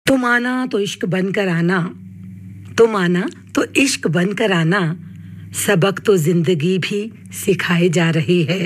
तुम आना तो इश्क बनकर आना, तुम आना तो इश्क बनकर आना, सबक तो जिंदगी भी सिखाई जा रही है।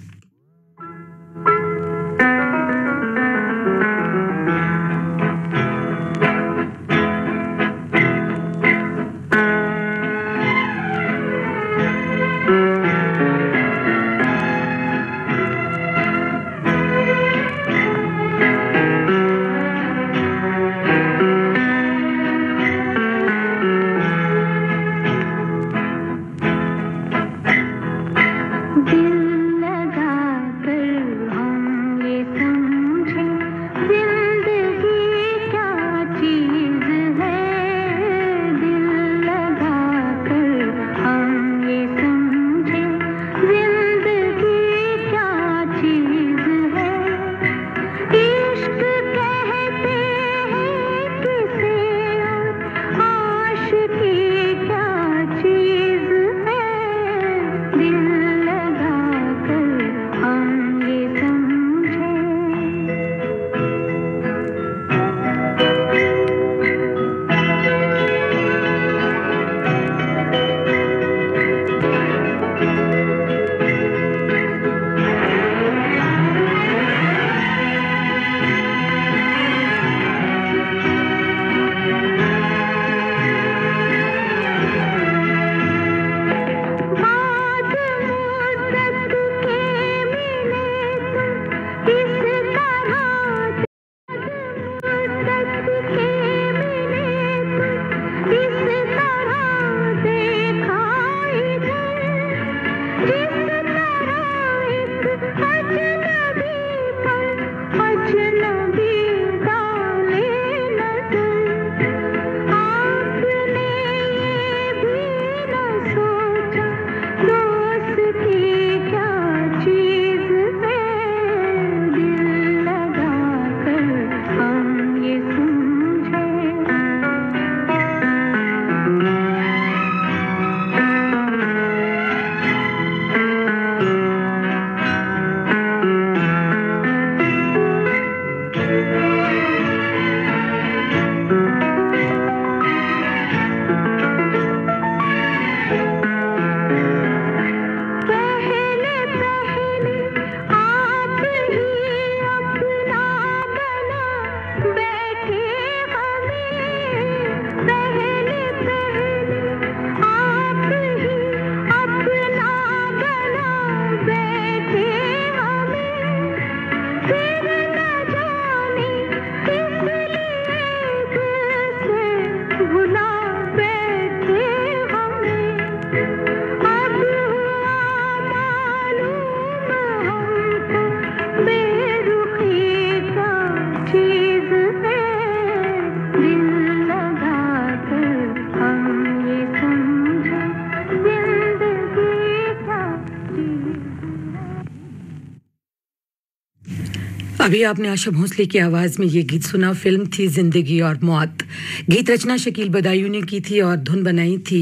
अभी आपने आशा भोसले की आवाज में ये गीत सुना। फिल्म थी जिंदगी और मौत। गीत रचना शकील बदायूं ने की थी और धुन बनाई थी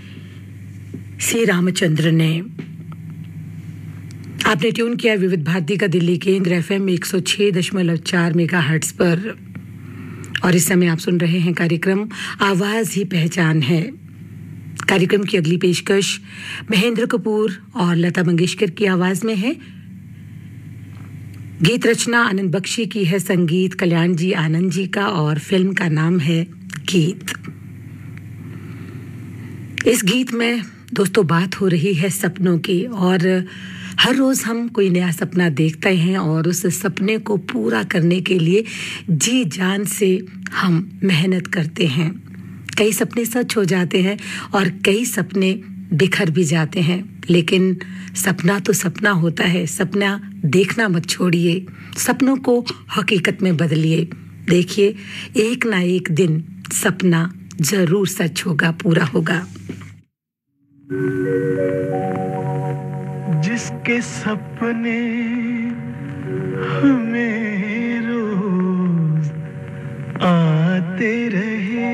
सी रामचंद्र ने। आपने ट्यून किया विविध भारती का दिल्ली केंद्र एफएम 106.4 मेगाहर्ट्ज पर और इस समय आप सुन रहे हैं कार्यक्रम आवाज ही पहचान है। कार्यक्रम की अगली पेशकश महेंद्र कपूर और लता मंगेशकर की आवाज में है। गीत रचना आनंद बख्शी की है, संगीत कल्याण जी आनंद जी का और फिल्म का नाम है गीत। इस गीत में दोस्तों बात हो रही है सपनों की और हर रोज हम कोई नया सपना देखते हैं और उस सपने को पूरा करने के लिए जी जान से हम मेहनत करते हैं। कई सपने सच हो जाते हैं और कई सपने बिखर भी जाते हैं, लेकिन सपना तो सपना होता है। सपना देखना मत छोड़िए, सपनों को हकीकत में बदलिए। देखिए एक ना एक दिन सपना जरूर सच होगा, पूरा होगा। जिसके सपने हमें रोज आते रहे,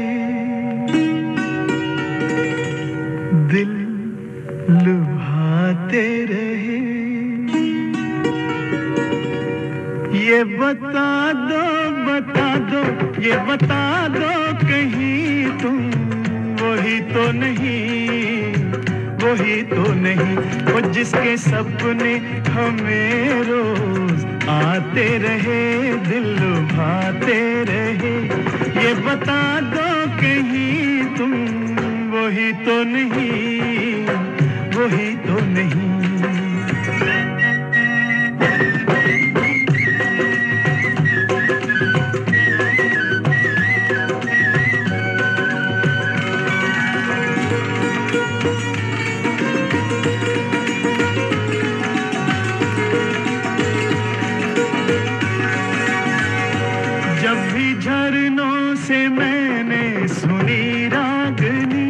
दिल लुभाते रहे, ये बता दो ये बता दो कहीं तुम वही तो नहीं, वही तो नहीं, वो जिसके सपने हमें रोज आते रहे, दिल लुभाते रहे। ये बता दो कहीं तुम वही तो नहीं, वही तो नहीं। जब भी झरनों से मैंने सुनी रागनी,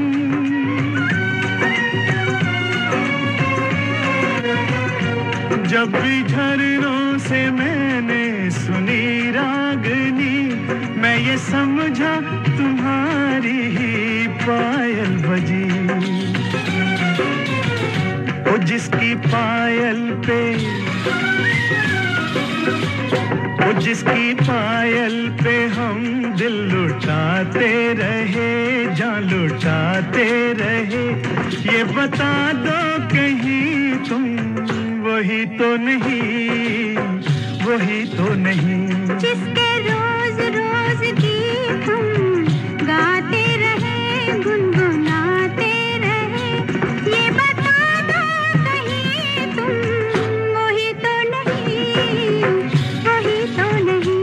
जब भी झरनों से मैंने सुनी रागनी, मैं ये समझा तुम्हारी ही पायल बजी। वो जिसकी पायल पे, वो जिसकी पायल पे हम दिल लुटाते रहे, जान लुटाते रहे। ये बता दो कहीं तुम वही तो नहीं, वही तो नहीं, जिसके रोज रोज गीत हम गाते रहे, गुनगुनाते रहे। ये बता दो कहीं तुम वही तो नहीं, वही तो नहीं।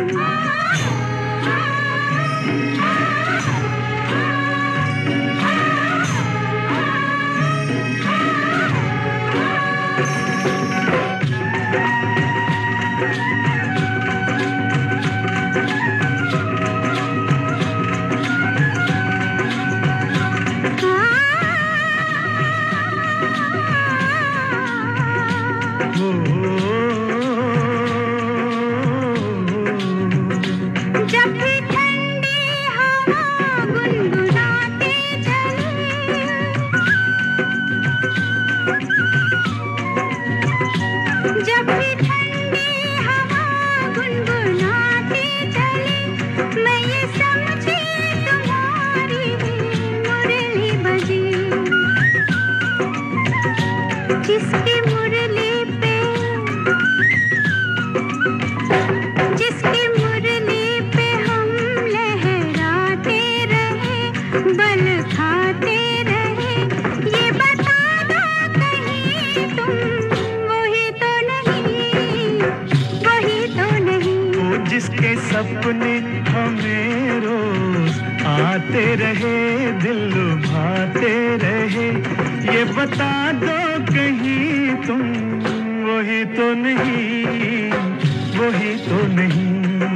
जब भी ठंडी हवा गुनगुनाते चले, जब भी ठंडी हवा गुनगुनाते चले, मैं ये समझी तुम्हारी मुरली बजी। जिसकी मुरली पे, जिसकी मुरली पे हम लहराते रहे, बल खाते रहे। ये बता दो कहीं तुम वही तो नहीं, वही तो नहीं, वो जिसके सपने हमें रोज आते रहे, दिल लुभाते रहे। ये बता दो कहीं तुम वही तो नहीं, वही तो नहीं।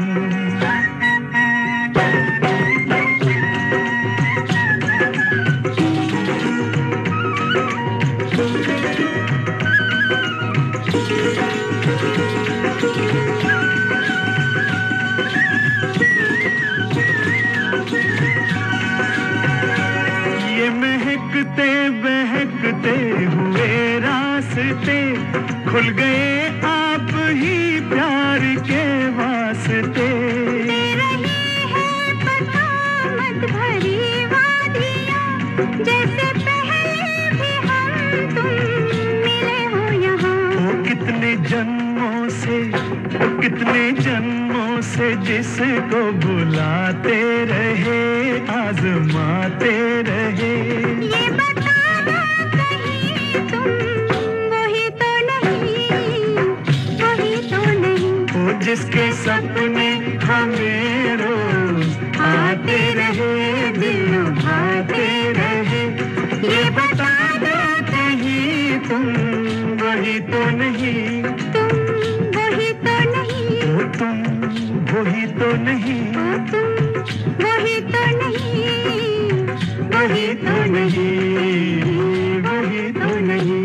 ये महकते बहकते हुए रास्ते खुल गए आप ही प्यार के वास्ते। दे रही है बगावत भरी वादियाँ, जैसे पहले भी हम तुम मिले हो यहाँ। वो कितने जन्मों से, वो कितने जन्मों से जिसको बुलाते रहे, आजमाते रहे। ये बता दो कहीं तुम वही तो नहीं, वही तो नहीं, वो जिसके सपने हमें रोज आते रहे, दिल लुभाते रहे। ये बता दो कहीं तुम वही तो नहीं, तुम वही तो नहीं, वो तुम वही तो नहीं, तुम वही तो नहीं, वही तो नहीं, वही तो नहीं।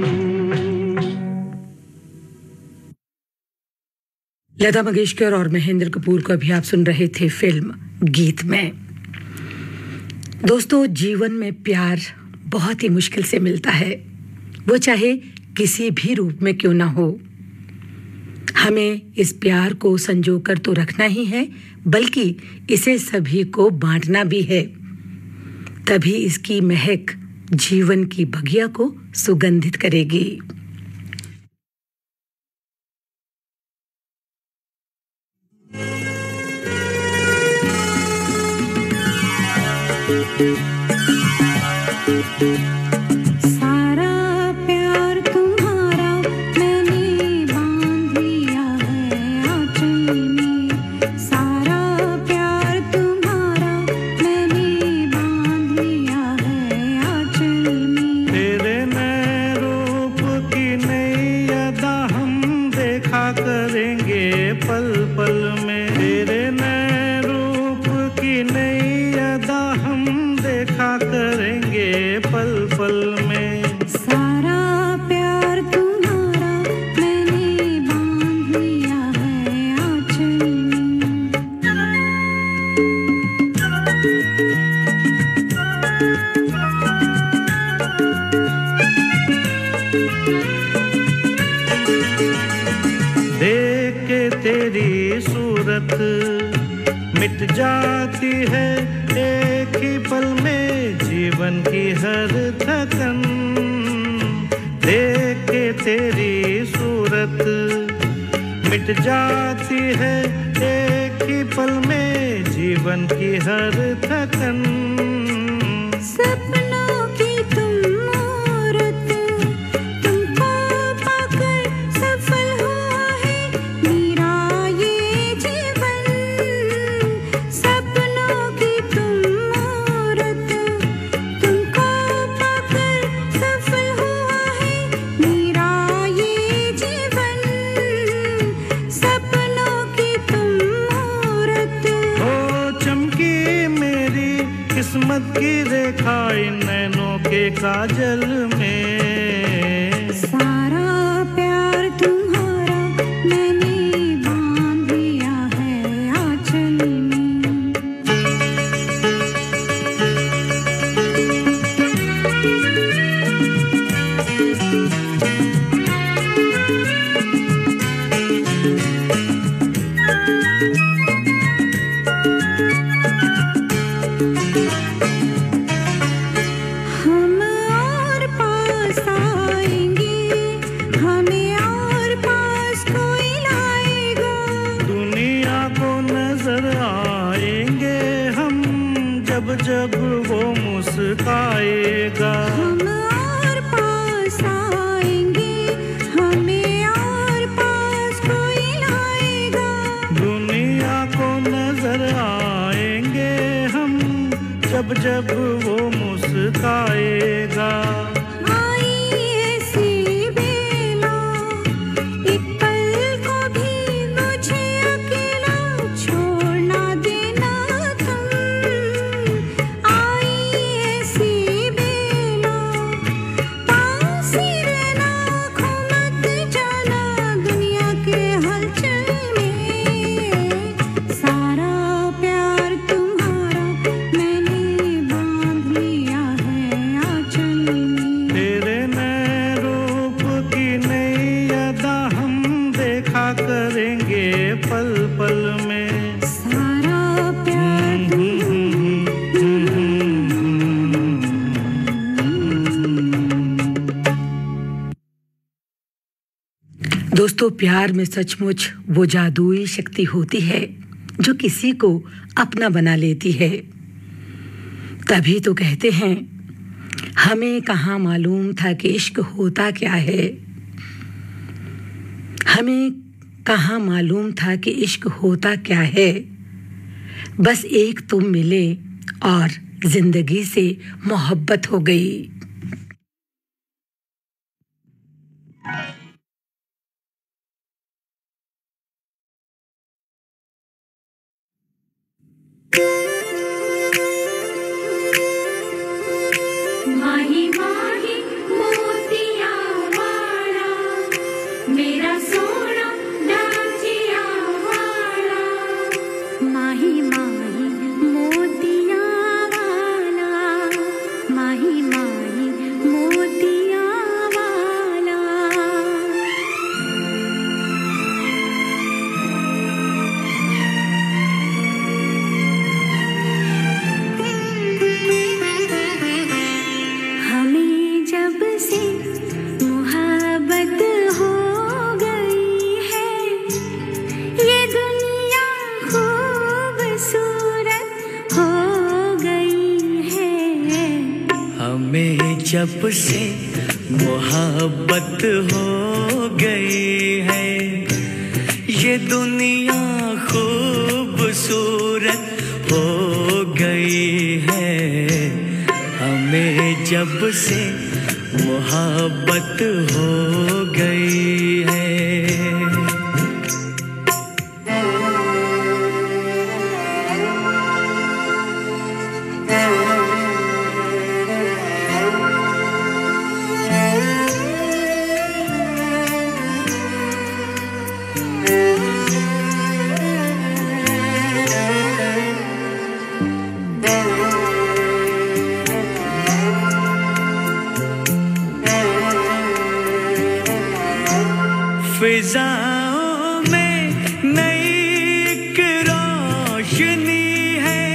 लता मंगेशकर और महेंद्र कपूर को अभी आप सुन रहे थे फिल्म गीत में। दोस्तों, जीवन में प्यार बहुत ही मुश्किल से मिलता है, वो चाहे किसी भी रूप में क्यों ना हो। हमें इस प्यार को संजोकर तो रखना ही है, बल्कि इसे सभी को बांटना भी है। तभी इसकी महक जीवन की बगिया को सुगंधित करेगी। सारा प्यार तुम्हारा मैंने बांध लिया है आंचल में, सारा प्यार तुम्हारा मैंने बांध लिया है आंचल में। तेरे नए रूप की नई अदा हम देखा करेंगे पल पल में, तेरे नए रूप की नई अदा हम देखा करेंगे पल पल में। सारा प्यार तुम्हारा मैंने बांध लिया है आंचल में। देख के तेरी सूरत मिट जाती है एक ही पल में जीवन की हर थकन, देख के तेरी सूरत मिट जाती है एक ही पल में जीवन की हर थकन। सपनों की तुम मूरत, तुमको पाकर सफल हुआ है मेरा ये जीवन। सपनों की तुम मूरत, तुमको पाकर सफल हुआ है मेरा ये जीवन। सपनों की तुम मूरत, हो चमकी मेरी किस्मत की रेखा इन नैनों के काजल में। सारा प्यार तुम्हारा मैंने बांध लिया है आंचल में। हम और पास आएंगे, हमें और पास कोई लाएगा। दुनिया को नजर आएंगे हम जब जब वो मुस्काएगा। हम और पास आएंगे, हमें और पास कोई लाएगा। दुनिया को नजर आएंगे हम जब जब वो मुस्काएगा। आई ऐसी बेला, एक पल को भी मुझे अकेला छोड़ ना देना तुम। आई ऐसी बेला, पास ही रहना, खो मत जाना दुनिया के हलचल में। सारा प्यार तुम्हारा मैंने बांध लिया है आंचल में। तेरे नए रूप की नई अदा हम देखा करेंगे पल पल में। सारा प्यार दोस्तों, प्यार में सचमुच वो जादुई शक्ति होती है जो किसी को अपना बना लेती है। तभी तो कहते हैं, हमें कहाँ मालूम था कि इश्क होता क्या है। हमें कहाँ मालूम था कि इश्क होता क्या है। बस एक तुम मिले और जिंदगी से मोहब्बत हो गई। माही माही मोतिया वाला, मेरा सोना डांचिया वाला। माही माही मोतिया वाला, माही माही मोतिया वाला। जब से मोहब्बत हो गई है, ये दुनिया खूबसूरत हो गई है। हमें जब से मोहब्बत हो गई है। फिजाओं में नई एक रोशनी है,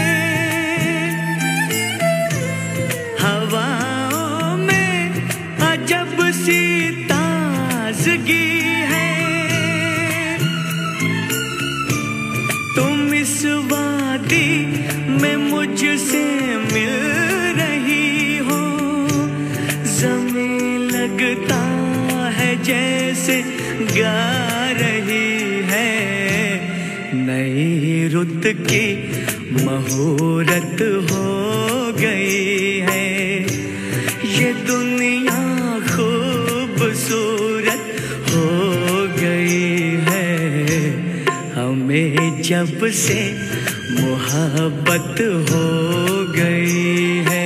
हवाओं में अजब सी ताजगी है। तुम इस वादी में मुझसे मिल रही हो, ज़मीं लगता है जैसे गा रही है। नई रुत की मुहूर्त हो गई है, ये दुनिया खूबसूरत हो गई है। हमें जब से मोहब्बत हो गई है।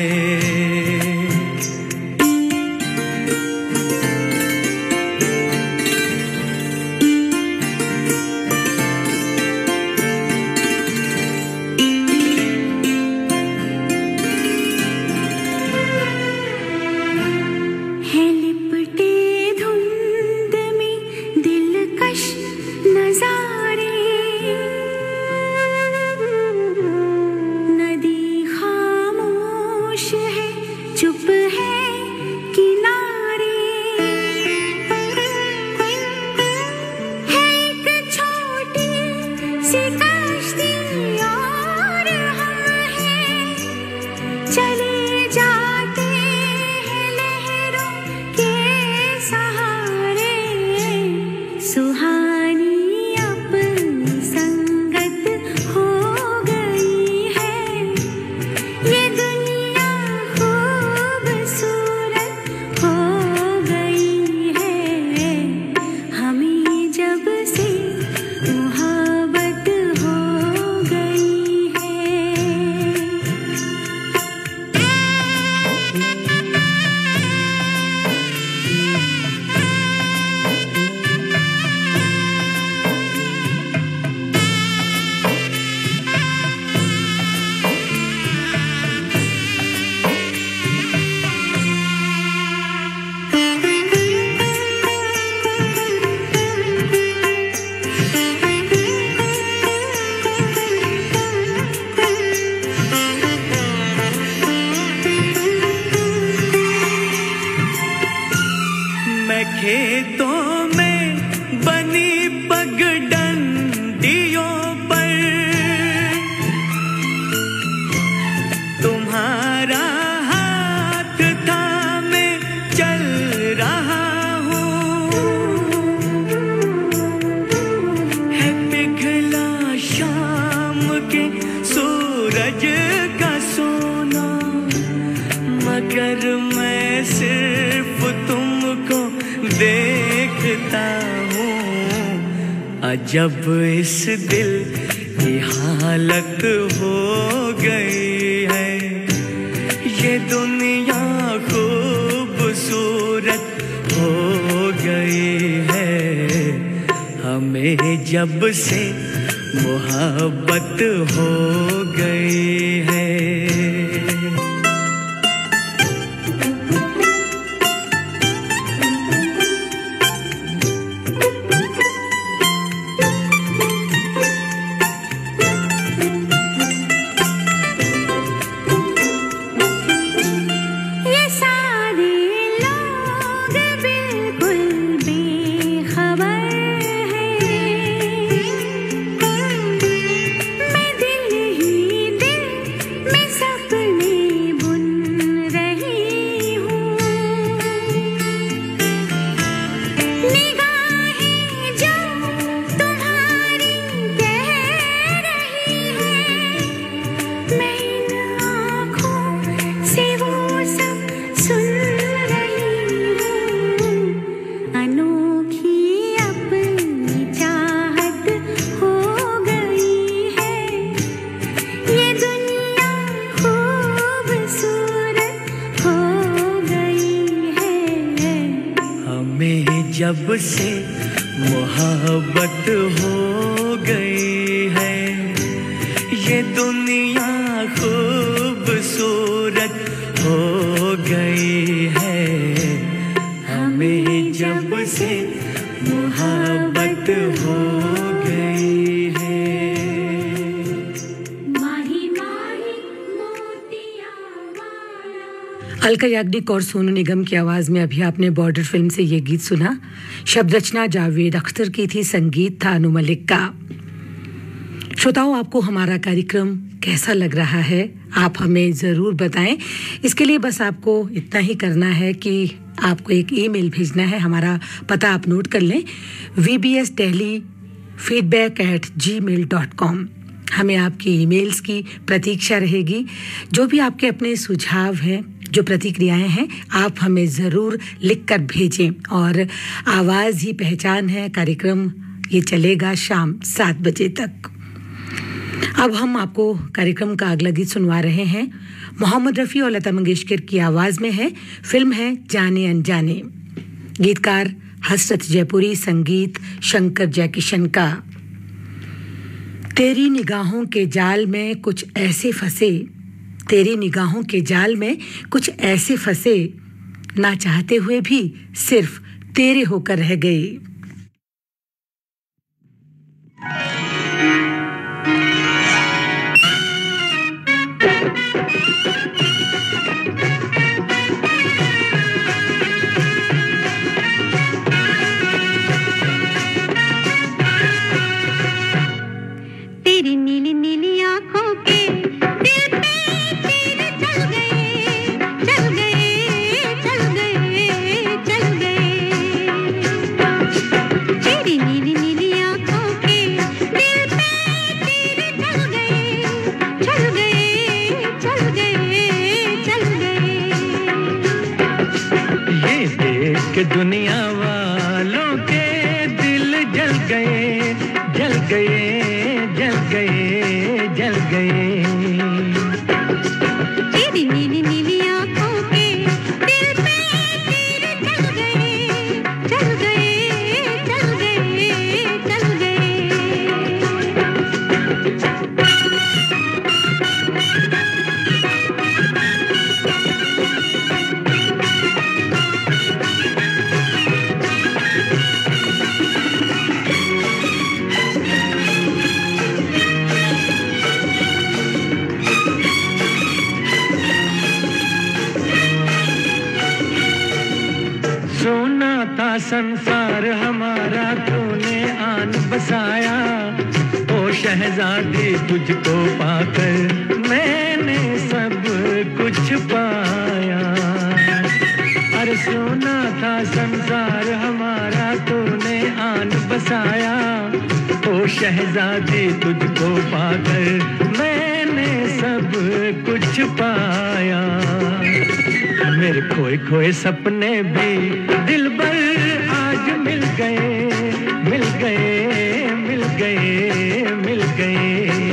खेतों में बनी पगडंडियों पर तुम्हारा हाथ थामे चल रहा हूँ। है पिघला शाम के सूरज का सोना, मगर मैं सिर्फ तुमको देखता हूँ। अजब इस दिल की हालत हो गई है, ये दुनिया खूबसूरत हो गई है। हमें जब से मोहब्बत हो गई है। जब से मोहब्बत हो गई है ये दुनिया खूबसूरत हो गई है हमें जब से मोहब्बत हो गई है माही माही मोतिया वाला। अलका याग्निक और सोनू निगम की आवाज में अभी आपने बॉर्डर फिल्म से ये गीत सुना। शब्द रचना जावेद अख्तर की थी, संगीत था अनु मलिक का। श्रोताओं, आपको हमारा कार्यक्रम कैसा लग रहा है आप हमें ज़रूर बताएं। इसके लिए बस आपको इतना ही करना है कि आपको एक ईमेल भेजना है। हमारा पता आप नोट कर लें, vbsdelhi@gmail.com। हमें आपकी ईमेल्स की प्रतीक्षा रहेगी। जो भी आपके अपने सुझाव हैं, जो प्रतिक्रियाएं हैं, आप हमें ज़रूर लिख कर भेजें। और आवाज़ ही पहचान है कार्यक्रम ये चलेगा शाम 7 बजे तक। अब हम आपको कार्यक्रम का अगला गीत सुनवा रहे हैं। मोहम्मद रफ़ी और लता मंगेशकर की आवाज़ में है। फिल्म है जाने अनजाने। गीतकार हसरत जयपुरी, संगीत शंकर जयकिशन का। तेरी निगाहों के जाल में कुछ ऐसे फंसे, तेरी निगाहों के जाल में कुछ ऐसे फंसे, ना चाहते हुए भी सिर्फ तेरे होकर रह गए। तेरी नीली नीली आंखों के दिल पे तीर चल गए, चल गए, चल गए, चल गए। तेरी नीली नीली आंखों के दिल पे तीर चल गए, चल गए, चल गए, चल गए। ये देख के दुनिया वालों के दिल जल गए, जल गए, जल गए, जल गए। तेरी नीली नीली आंखों के दिल पे तीर चल गए, चल गए, चल गए, चल गए। सोना था संसार हमारा, तूने आन बसाया। ओ शहजादी तुझको पाकर मैंने सब कुछ पाया। अरे सोना था संसार हमारा, तूने आन बसाया। ओ शहजादी तुझको पाकर मैंने सब कुछ पाया। मेरे खोए खोए सपने भी दिलबर आज मिल गए, मिल गए, मिल गए, मिल गए।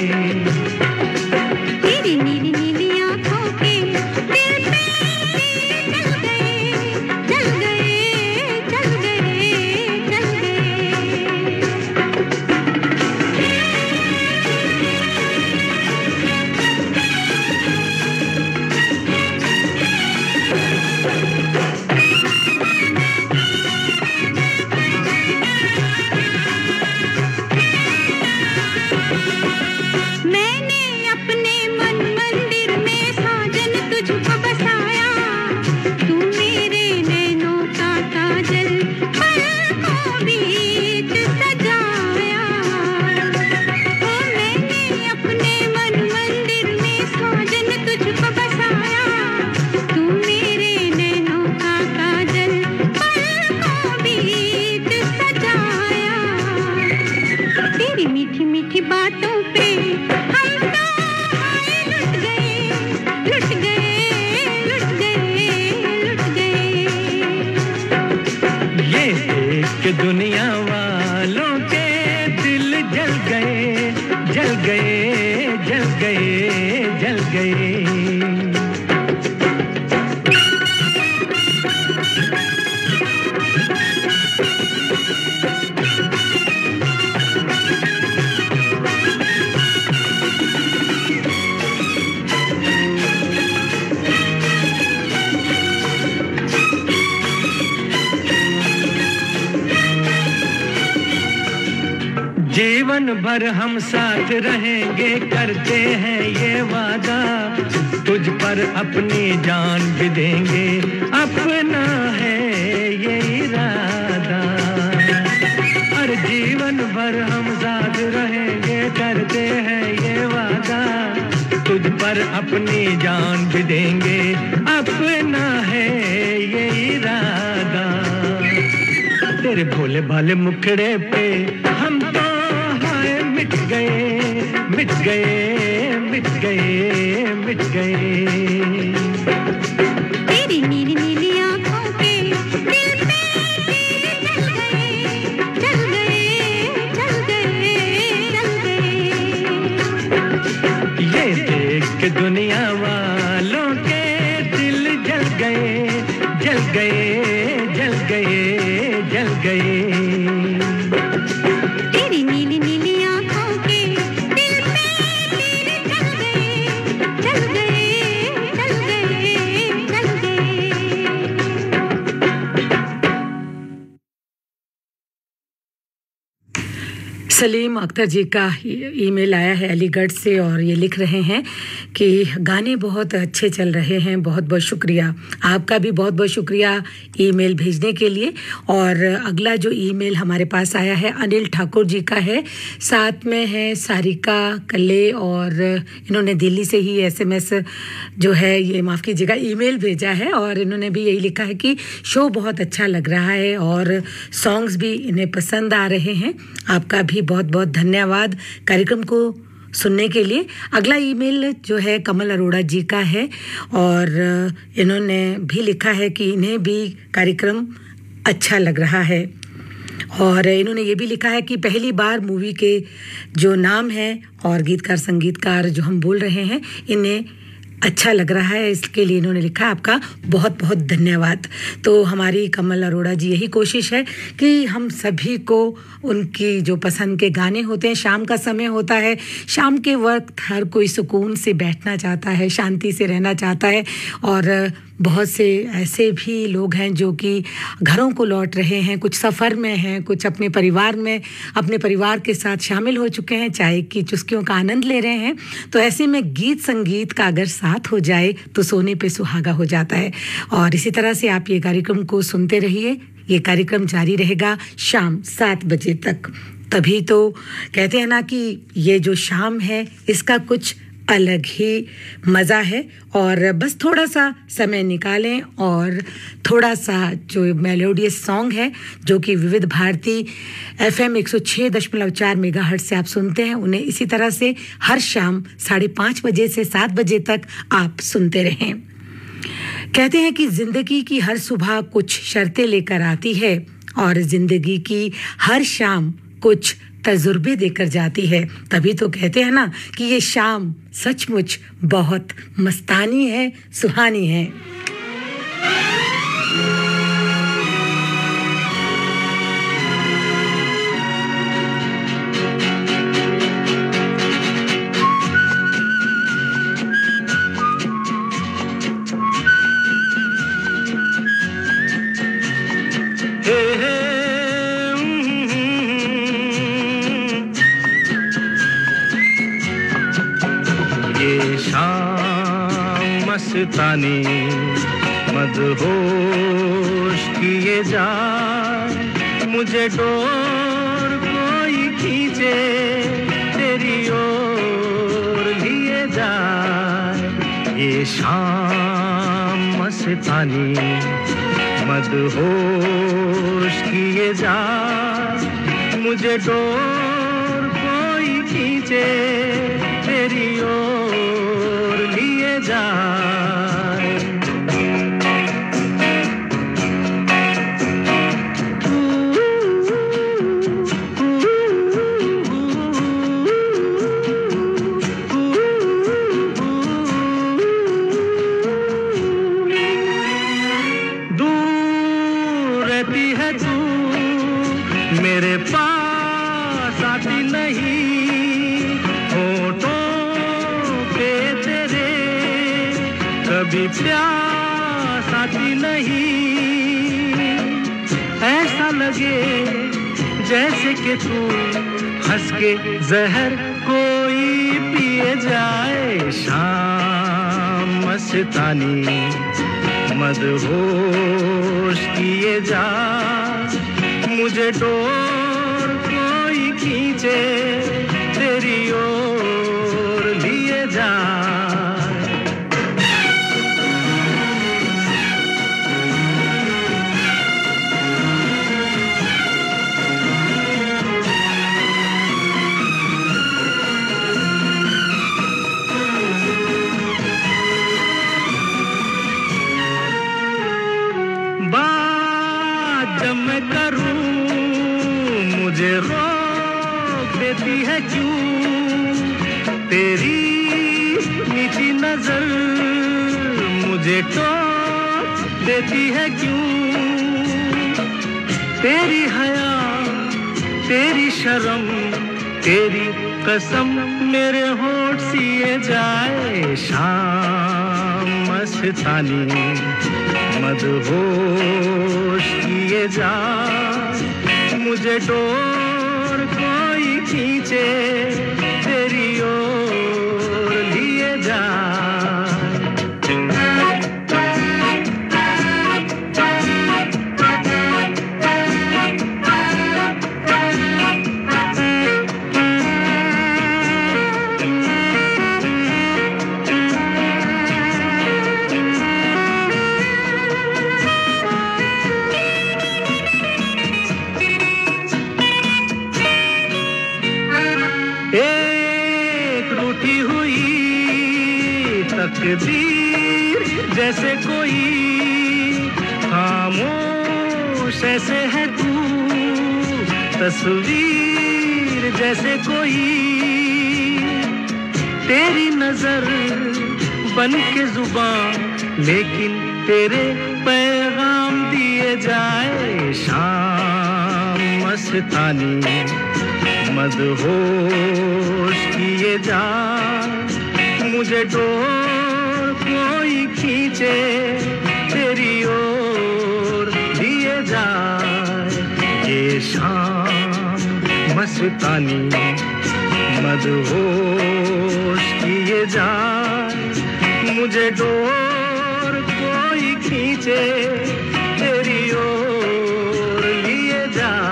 तेरी नीली नीली आंखों के दिल पे तीर चल गए, चल गए, चल गए, चल गए। मैंने अपने मन मंदिर में साजन तुझको बसाया। तू मेरे नैनों का काजल, पलकों बीच सजाया। ओ मैंने अपने मन मंदिर में साजन तुझको बसाया। तू मेरे नैनों का काजल, पलकों बीच सजाया। तेरी मीठी मीठी बातों पे हम तो हाय लुट गए, लुट गए, लुट गए, लुट गए। ये देख के दुनिया वालों के दिल जल गए, जल गए, जल गए, जल गए। जीवन भर हम साथ रहेंगे करते हैं ये वादा तुझ पर अपनी जान भी देंगे अपना है ये इरादा और जीवन भर हम साथ रहेंगे करते हैं ये वादा तुझ पर अपनी जान भी देंगे अपना है ये इरादा तेरे भोले भाले मुखड़े पे हम तो हाय मिट गए मिट गए मिट गए मिट गए तेरी नीली नीली आंखों के दिल पे तीर चल गए चल गए चल गए ये देख के दुनिया वालों के दिल जल गए जल गए जल गए जल गए तेरी नीली नीली आंखों के दिल पे तीर चल गए चल गए चल गए चल गए सलीम अख्तर जी का ईमेल आया है अलीगढ़ से और ये लिख रहे हैं कि गाने बहुत अच्छे चल रहे हैं बहुत बहुत शुक्रिया आपका भी बहुत बहुत शुक्रिया ईमेल भेजने के लिए और अगला जो ईमेल हमारे पास आया है अनिल ठाकुर जी का है साथ में है सारिका कल्ले और इन्होंने दिल्ली से ही एसएमएस जो है ये माफ़ कीजिएगा ईमेल भेजा है और इन्होंने भी यही लिखा है कि शो बहुत अच्छा लग रहा है और सॉन्ग्स भी इन्हें पसंद आ रहे हैं आपका भी बहुत बहुत धन्यवाद कार्यक्रम को सुनने के लिए अगला ईमेल जो है कमल अरोड़ा जी का है और इन्होंने भी लिखा है कि इन्हें भी कार्यक्रम अच्छा लग रहा है और इन्होंने ये भी लिखा है कि पहली बार मूवी के जो नाम है और गीतकार संगीतकार जो हम बोल रहे हैं इन्हें अच्छा लग रहा है इसके लिए इन्होंने लिखा आपका बहुत बहुत धन्यवाद तो हमारी कमल अरोड़ा जी यही कोशिश है कि हम सभी को उनकी जो पसंद के गाने होते हैं शाम का समय होता है शाम के वक्त हर कोई सुकून से बैठना चाहता है शांति से रहना चाहता है और बहुत से ऐसे भी लोग हैं जो कि घरों को लौट रहे हैं कुछ सफ़र में हैं कुछ अपने परिवार में अपने परिवार के साथ शामिल हो चुके हैं चाय की चुस्कियों का आनंद ले रहे हैं तो ऐसे में गीत संगीत का अगर साथ हो जाए तो सोने पे सुहागा हो जाता है और इसी तरह से आप ये कार्यक्रम को सुनते रहिए ये कार्यक्रम जारी रहेगा शाम 7 बजे तक तभी तो कहते हैं ना कि ये जो शाम है इसका कुछ अलग ही मज़ा है और बस थोड़ा सा समय निकालें और थोड़ा सा जो मेलोडियस सॉन्ग है जो कि विविध भारती एफएम 106.4 मेगाहर्ट्ज़ से आप सुनते हैं उन्हें इसी तरह से हर शाम 5:30 बजे से 7 बजे तक आप सुनते रहें कहते हैं कि ज़िंदगी की हर सुबह कुछ शर्तें लेकर आती है और ज़िंदगी की हर शाम कुछ तजुर्बे देकर जाती है तभी तो कहते हैं ना कि ये शाम सचमुच बहुत मस्तानी है सुहानी है मस्तानी मदहोश किए जाए मुझे डोर कोई खींचे तेरी ओर लिए जाए ये शाम मस्तानी मदहोश किए जाए मुझे डोर कोई खींचे तेरी ओर लिए जाए मेरे पास आती नहीं होठों पे तेरे कभी प्यास आती नहीं ऐसा लगे जैसे कि तू हंस के जहर कोई पिए जाए शाम मस्तानी मदहोश किए जा मुझे डोर कोई खींचे तेरी ओर लिए जा मुझे रोक देती है क्यों तेरी मीठी नजर मुझे टोक देती है क्यों तेरी हया तेरी शर्म तेरी कसम मेरे होठ सिए जाए शाम मस्तानी मदहोश किए जा मुझे डोर कोई खींचे तेरी ओर लिए जा तकदीर जैसे कोई खामोश ऐसे है तू तस्वीर जैसे कोई तेरी नजर बन के जुबान लेकिन तेरे पैगाम दिए जाए शाम मस्तानी मदहोश किए जा मुझे डोर कोई खींचे तेरी ओर लिए जाए ये शाम मस्तानी मदहोश किए जाए मुझे डोर कोई खींचे तेरी ओर लिए जाए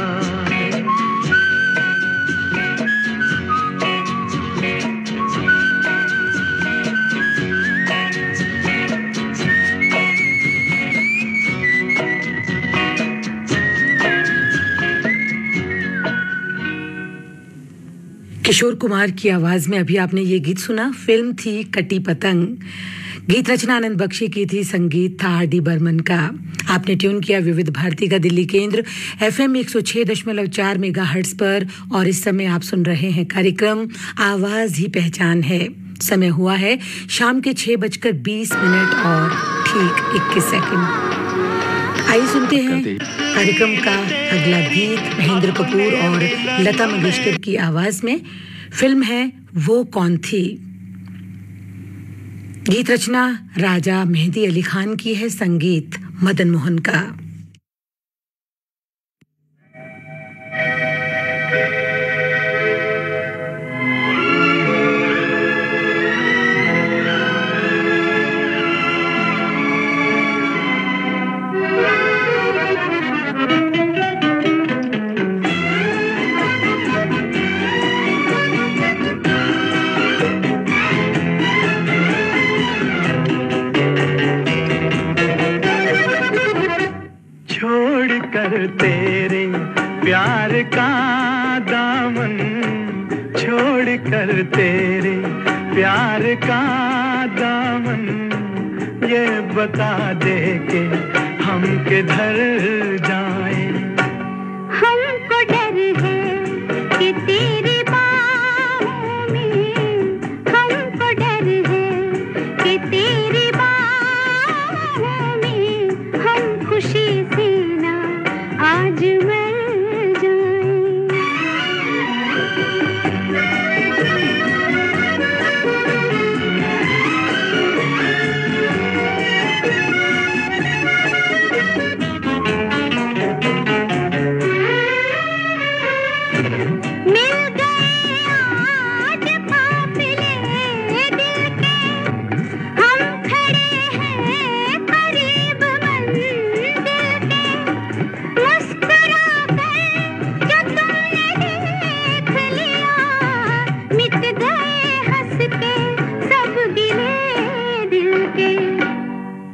किशोर कुमार की आवाज में अभी आपने ये गीत सुना। फिल्म थी कटी पतंग। गीत रचना आनंद बख्शी की थी, संगीत था आर डी बर्मन का। आपने ट्यून किया विविध भारती का दिल्ली केंद्र FM 106.4 मेगाहर्ट्ज पर और इस समय आप सुन रहे हैं कार्यक्रम आवाज ही पहचान है। समय हुआ है शाम के 6:20 और ठीक 21 सेकंड। आइए सुनते हैं कार्यक्रम का अगला गीत महेंद्र कपूर और लता मंगेशकर की आवाज में। फिल्म है वो कौन थी। गीत रचना राजा मेहदी अली खान की है, संगीत मदन मोहन का। तेरे प्यार का दामन छोड़ कर तेरे प्यार का दामन ये बता दे के हम किधर जाएं। हमको डर है कि तेरी बाहों में, हमको डर है कि तेरी बाहों में हम खुशी से ना आज मर जाएं।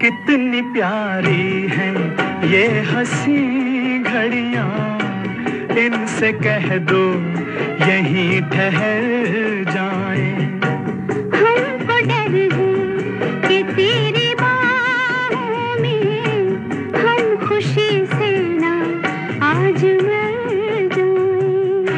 कितनी प्यारी है ये हंसी घड़ियां, इनसे कह दो यहीं ठहर जाएं। हमको डर है कि तेरी बाहों में हम खुशी से ना आज मर जाएं।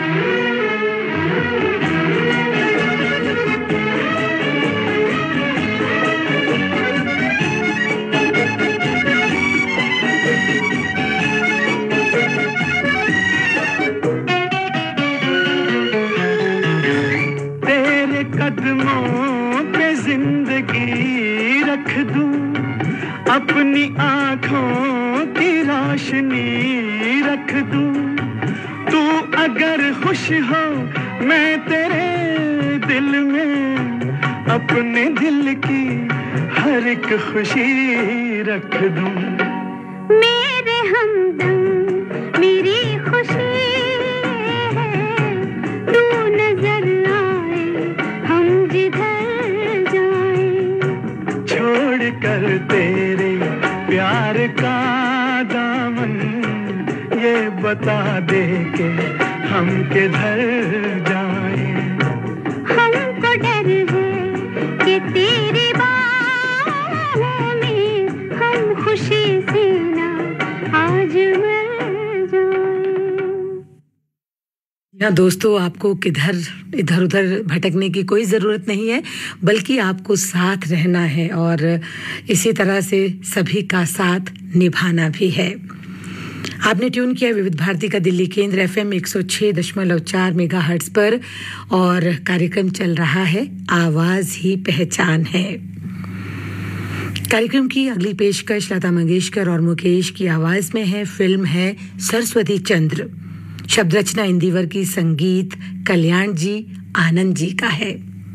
तेरे कदमों पे जिंदगी रख दूं, अपनी आंखों की रोशनी रख दूं। तू अगर खुश हो मैं तेरे दिल में अपने दिल की हर एक खुशी रख दूं। मेरे हमदम मेरी खुशी है, तू नजर आए हम जिधर जाएं। छोड़ कर तेरे प्यार का दामन, ये बता दे के हम किधर जाएं। हमको डर है कि तेरी बाहों में हम खुशी से ना आज मर जाएं। या दोस्तों, आपको किधर इधर उधर भटकने की कोई ज़रूरत नहीं है, बल्कि आपको साथ रहना है और इसी तरह से सभी का साथ निभाना भी है। आपने ट्यून किया विविध भारती का दिल्ली केंद्र FM 106.4 मेगाहर्ट्ज पर और कार्यक्रम चल रहा है आवाज ही पहचान है। कार्यक्रम की अगली पेशकश लता मंगेशकर और मुकेश की आवाज में है। फिल्म है सरस्वती चंद्र, शब्द रचना इंदिवर की, संगीत कल्याण जी आनंद जी का है।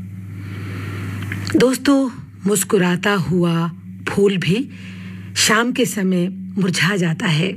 दोस्तों, मुस्कुराता हुआ फूल भी शाम के समय मुरझा जाता है,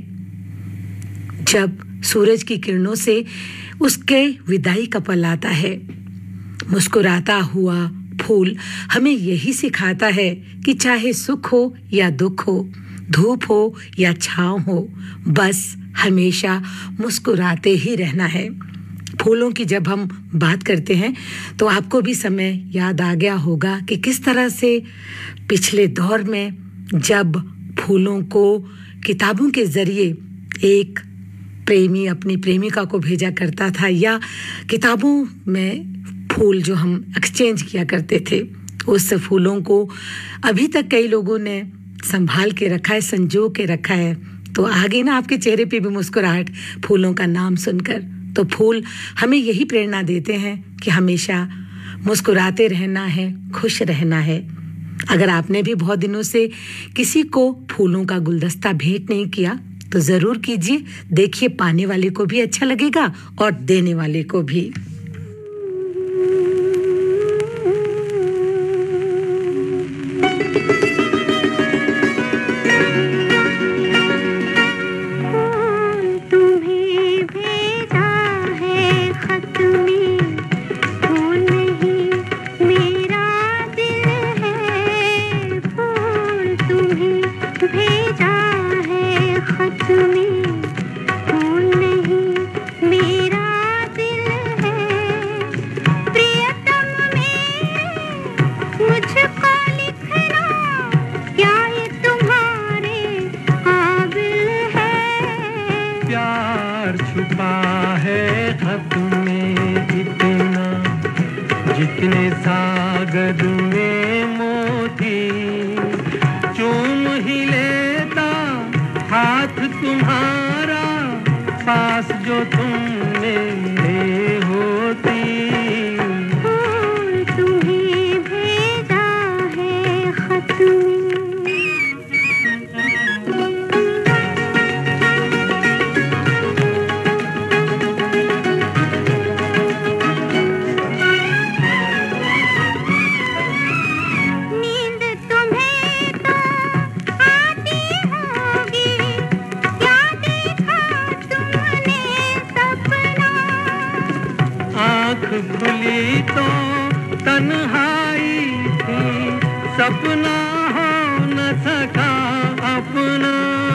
जब सूरज की किरणों से उसके विदाई का पल आता है। मुस्कुराता हुआ फूल हमें यही सिखाता है कि चाहे सुख हो या दुख हो, धूप हो या छांव हो, बस हमेशा मुस्कुराते ही रहना है। फूलों की जब हम बात करते हैं तो आपको भी समय याद आ गया होगा कि किस तरह से पिछले दौर में जब फूलों को किताबों के जरिए एक प्रेमी अपनी प्रेमिका को भेजा करता था, या किताबों में फूल जो हम एक्सचेंज किया करते थे, उस फूलों को अभी तक कई लोगों ने संभाल के रखा है, संजो के रखा है। तो आगे ना आपके चेहरे पे भी मुस्कुराहट फूलों का नाम सुनकर। तो फूल हमें यही प्रेरणा देते हैं कि हमेशा मुस्कुराते रहना है, खुश रहना है। अगर आपने भी बहुत दिनों से किसी को फूलों का गुलदस्ता भेंट नहीं किया तो जरूर कीजिए। देखिए, पाने वाले को भी अच्छा लगेगा और देने वाले को भी। तन्हाई थी, सपना हो न सका। अपना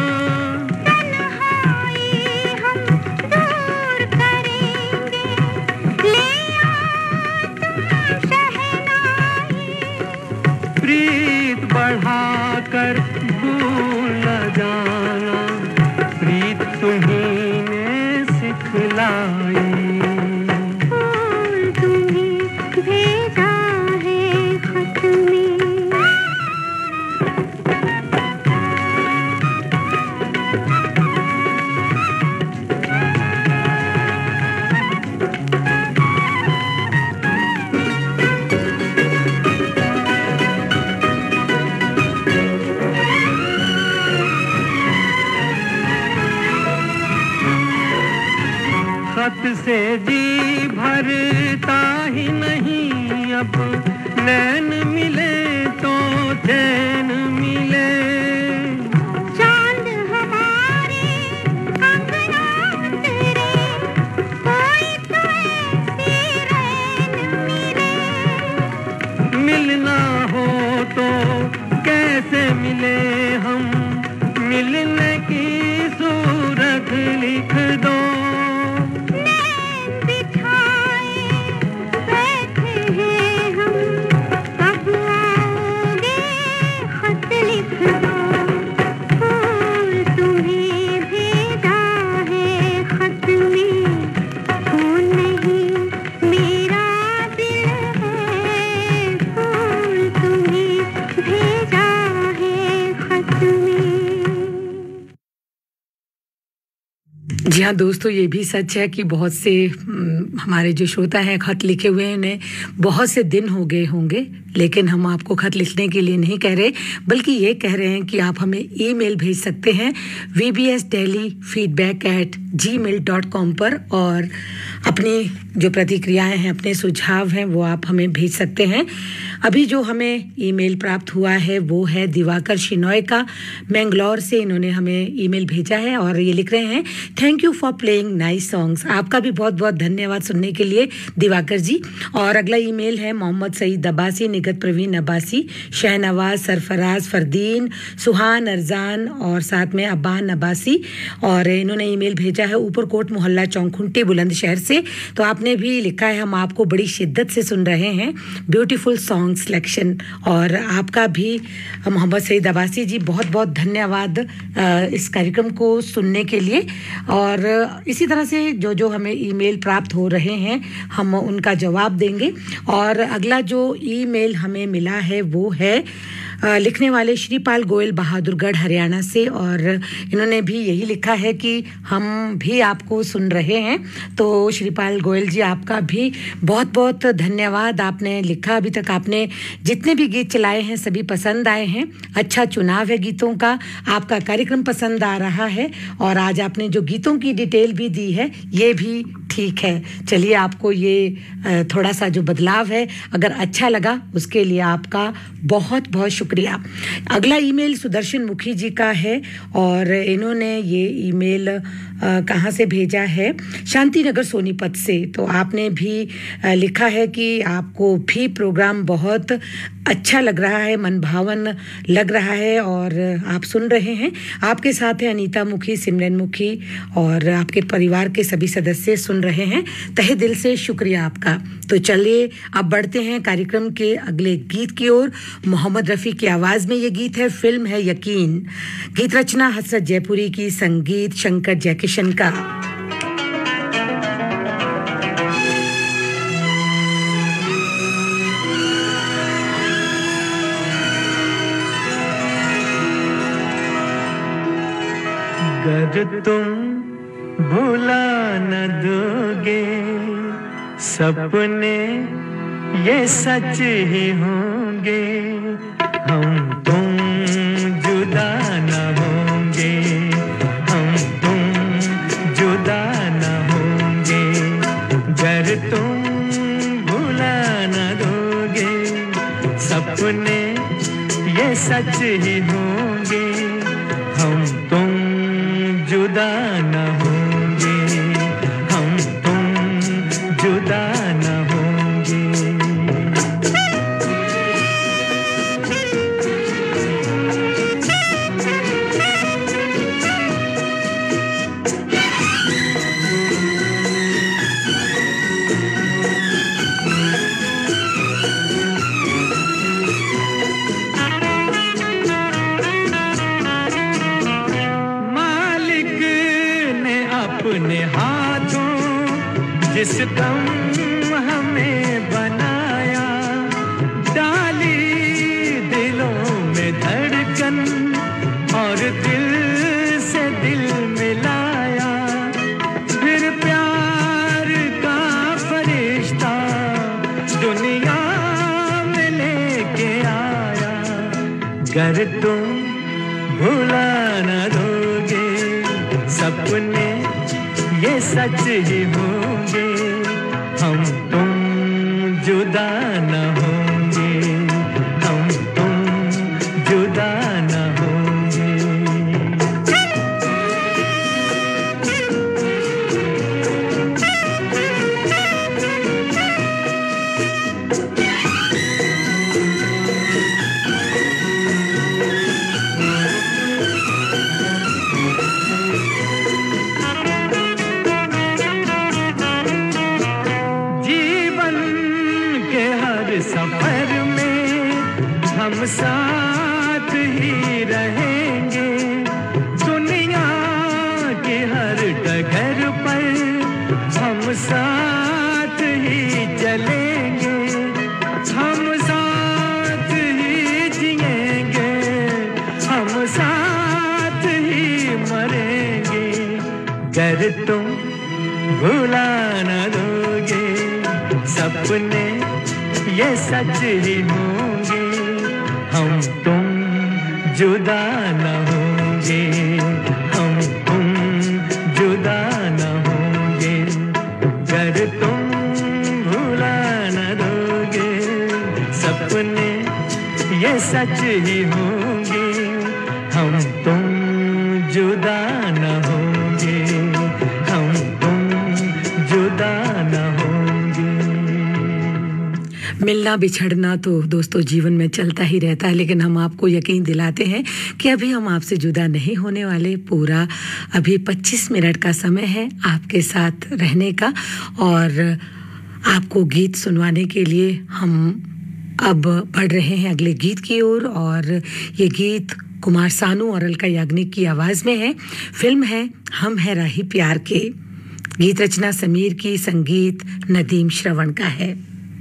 प्रीत बढ़ाकर भूल न जाना, प्रीत तुम्हीं ने सिखलाई। फूल तुम्हीं भेजा है खत में। खत से जी भरता ही नहीं अब, नैन मिले तो चैन मिले। चांद हमारे अंगना उतरे, कोई तो ऐसी रैन मिले। मिलना हो तो कैसे मिले हम, मिलने की सूरत लिख दो। जी हाँ दोस्तों, ये भी सच है कि बहुत से हमारे जो श्रोता हैं खत लिखे हुए हैं, उन्हें बहुत से दिन हो गए होंगे, लेकिन हम आपको खत लिखने के लिए नहीं कह रहे, बल्कि ये कह रहे हैं कि आप हमें ईमेल भेज सकते हैं vbsdelhi@gmail.com पर, और अपनी जो प्रतिक्रियाएं हैं, अपने सुझाव हैं, वो आप हमें भेज सकते हैं। अभी जो हमें ईमेल प्राप्त हुआ है वो है दिवाकर शिनॉय का, मैंगलोर से इन्होंने हमें ईमेल भेजा है और ये लिख रहे हैं, thank you for playing nice songs. आपका भी बहुत बहुत धन्यवाद सुनने के लिए दिवाकर जी। और अगला ईमेल है मोहम्मद सईद अब्बासी, निगत प्रवीण अब्बासी, शहनवाज, सरफराज, फरदीन, सुहान, अरजान और साथ में अब्बान अब्बासी, और इन्होंने ईमेल भेजा है ऊपरकोट मोहल्ला चौंखुंटी बुलंदशहर से। तो आपने भी लिखा है, हम आपको बड़ी शिद्दत से सुन रहे हैं, ब्यूटीफुल सॉन्ग सिलेक्शन। और आपका भी मोहम्मद सईद अब्बासी जी बहुत बहुत धन्यवाद इस कार्यक्रम को सुनने के लिए। और इसी तरह से जो जो हमें ईमेल प्राप्त हो रहे हैं हम उनका जवाब देंगे। और अगला जो ईमेल हमें मिला है वो है लिखने वाले श्रीपाल गोयल, बहादुरगढ़, हरियाणा से, और इन्होंने भी यही लिखा है कि हम भी आपको सुन रहे हैं। तो श्रीपाल गोयल जी, आपका भी बहुत बहुत धन्यवाद। आपने लिखा, अभी तक आपने जितने भी गीत चलाए हैं सभी पसंद आए हैं, अच्छा चुनाव है गीतों का, आपका कार्यक्रम पसंद आ रहा है, और आज आपने जो गीतों की डिटेल भी दी है ये भी ठीक है। चलिए, आपको ये थोड़ा सा जो बदलाव है अगर अच्छा लगा उसके लिए आपका बहुत बहुत शुक्रिया। अगला ईमेल सुदर्शन मुखी जी का है, और इन्होंने ये ईमेल कहाँ से भेजा है, शांतिनगर सोनीपत से। तो आपने भी लिखा है कि आपको भी प्रोग्राम बहुत अच्छा लग रहा है, मनभावन लग रहा है, और आप सुन रहे हैं। आपके साथ हैं अनीता मुखी, सिमरन मुखी और आपके परिवार के सभी सदस्य सुन रहे हैं। तहे दिल से शुक्रिया आपका। तो चलिए अब बढ़ते हैं कार्यक्रम के अगले गीत की ओर। मोहम्मद रफ़ी की आवाज़ में ये गीत है, फिल्म है यकीन। गीत रचना हसरत जयपुरी की, संगीत शंकर जयकिशन का। अगर तुम भुला न दोगे सपने ये सच ही होंगे, हम तुम जुदा न होंगे, हम तुम जुदा न होंगे। अगर तुम भुला न दोगे सपने ये सच ही होंगे, हम तुम जुदा न होंगे, हम तुम जुदा न होंगे। किस गम हमें बनाया, डाली दिलों में धड़कन और दिल से दिल मिलाया, फिर प्यार का फरिश्ता दुनिया में लेके आया। गर तुम भुला न दोगे सपने ये सच ही होंगे, हम तुम जुदा न होंगे, हम तुम जुदा न होंगे। सफर में हम साथ ही रहेंगे, दुनिया के हर डगर पर हम साथ ही चलेंगे, हम साथ ही जिएंगे, हम साथ ही मरेंगे। गर तुम भुला न दोगे सपने ये सच ही होंगे, हम तुम जुदा न होंगे, हम तुम जुदा न होंगे। गर तुम भुला न दोगे सपने ये सच ही होंगे, हम तुम जुदा न होंगे, हम तुम जुदा न होंगे। मिलना बिछड़ना तो दोस्तों जीवन में चलता ही रहता है, लेकिन हम आपको यकीन दिलाते हैं कि अभी हम आपसे जुदा नहीं होने वाले। पूरा अभी 25 मिनट का समय है आपके साथ रहने का और आपको गीत सुनवाने के लिए हम अब बढ़ रहे हैं अगले गीत की ओर। और ये गीत कुमार सानू और अलका याग्निक की आवाज़ में है। फिल्म है हम है राही प्यार के। गीत रचना समीर की, संगीत नदीम श्रवण का है।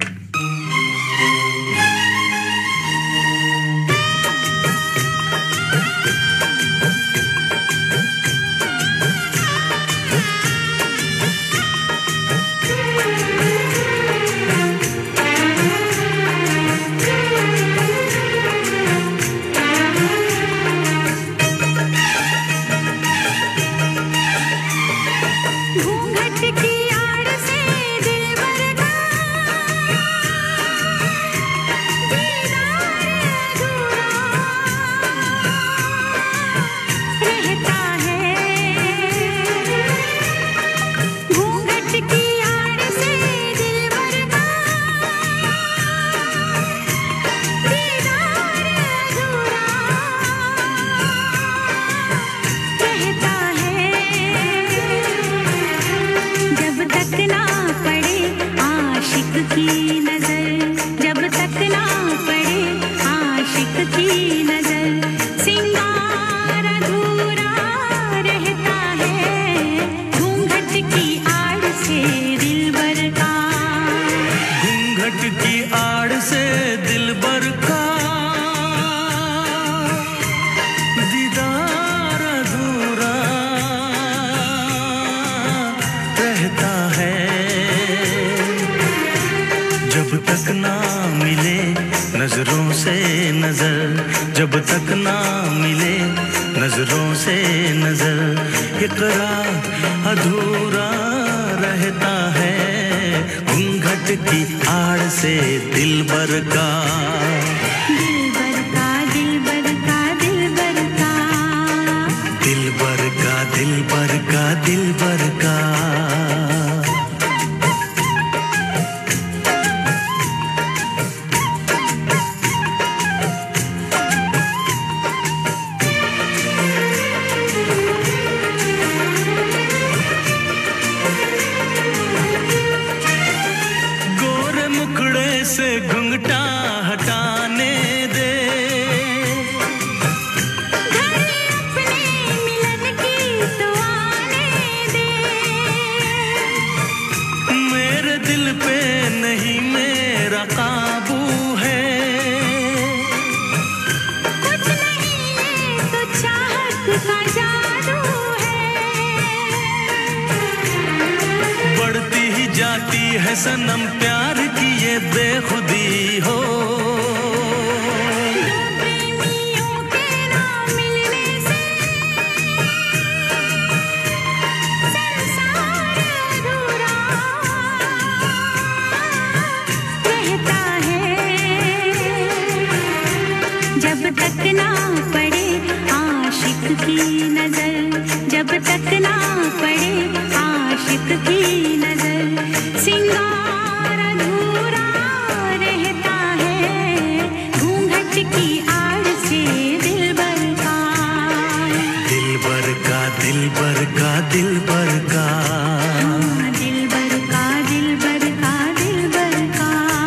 जब तक ना मिले नजरों से नजर, इकरार अधूरा रहता है। घूंघट की आड़ से दिलबर का, दिलबर का, दिलबर का, दिलबर का, दिलबर का, दिलबर का, दिलबर का। से घुंघटा हटाने है सनम प्यार की ये बेखुदी हो। प्रेमियों के ना मिलने से संसार अधूरा रहता है। जब तक ना पड़े आशिक की नजर, जब तक ना पड़े आशिक की नजर, सिंगार अधूरा रहता है। घूंघट की आड़ से दिलबर का, दिलबर का दिलबर का दिलबर का, दिलबर का दिलबर का दिलबर का।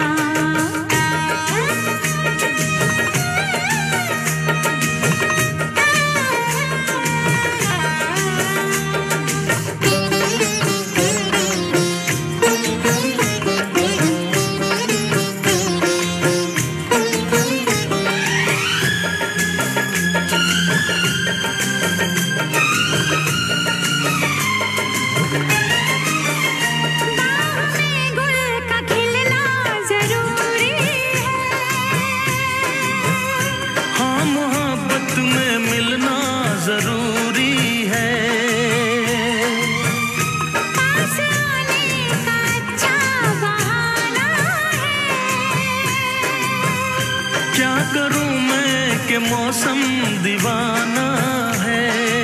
मौसम दीवाना है।